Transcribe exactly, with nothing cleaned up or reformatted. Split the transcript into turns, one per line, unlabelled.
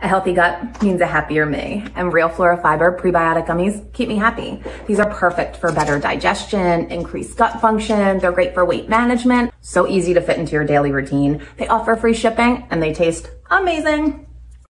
A healthy gut means a happier me, and real Flora Fiber prebiotic gummies keep me happy. These are perfect for better digestion, increased gut function. They're great for weight management. So easy to fit into your daily routine. They offer free shipping and they taste amazing.